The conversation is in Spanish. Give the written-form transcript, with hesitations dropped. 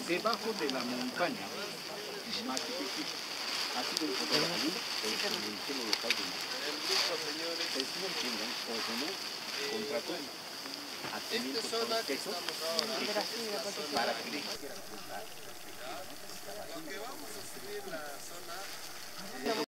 debajo de la montaña, más chiquitito. Ha sido un fotografía del cielo local de ustedes no entienden, o si no, contrató a 500 pesos para que le hiciera.